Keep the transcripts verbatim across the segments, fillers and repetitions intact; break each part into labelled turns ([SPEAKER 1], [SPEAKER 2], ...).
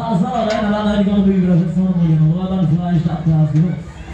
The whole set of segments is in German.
[SPEAKER 1] Ja, so, dann hat die Gott über das jetzt noch mal oder dann vielleicht Abglas genug.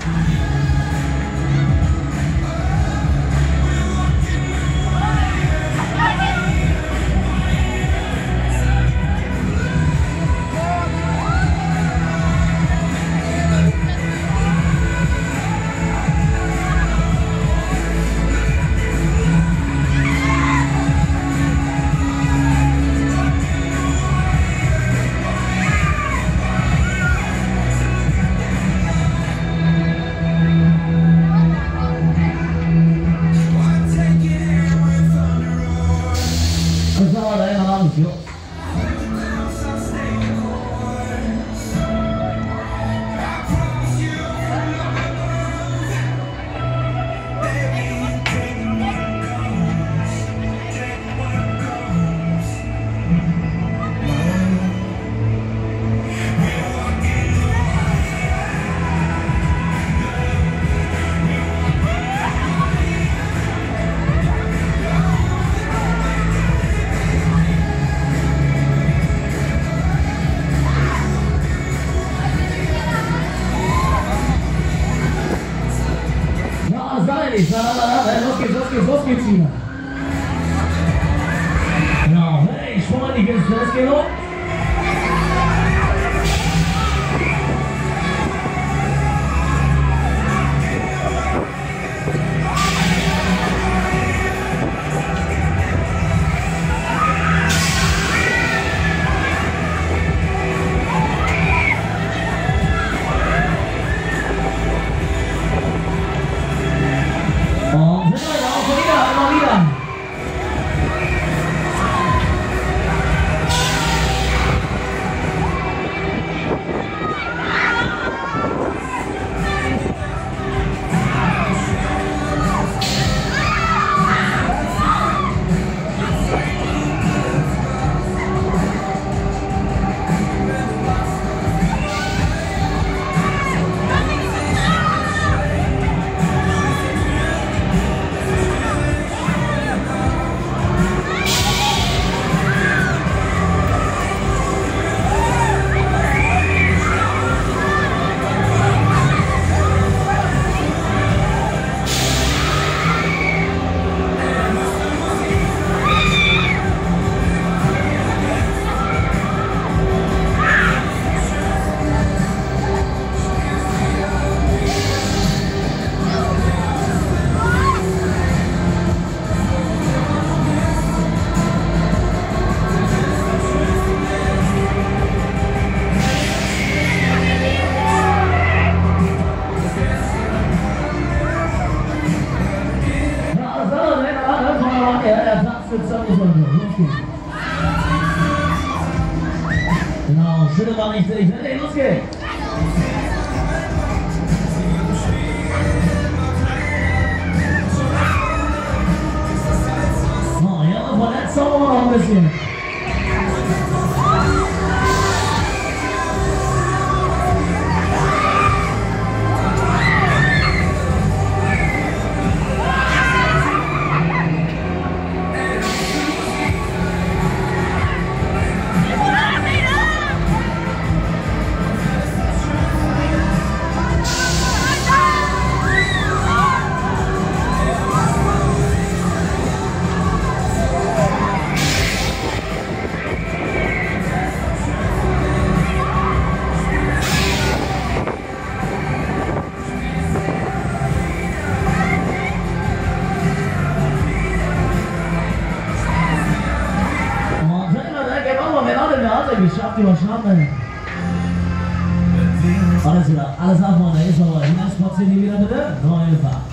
[SPEAKER 1] Los geht's, los geht's, los geht's wieder. Genau, hey, sportliches, los geht's los. Genau, schüttel mal nicht, ich will los geht's. So, ja, verletzt aber noch ein bisschen. Geschafft, überschlagen. Alles wieder, alles nach vorne, ist aber hin, Sport wieder bitte. Neue Fahrt.